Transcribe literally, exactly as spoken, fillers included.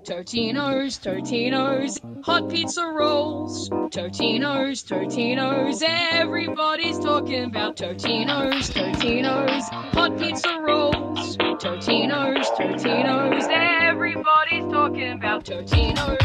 Totino's, Totino's, hot pizza rolls. Totino's, Totino's, everybody's talking about Totino's, Totino's, hot pizza rolls. Totino's, Totino's, everybody's talking about Totino's.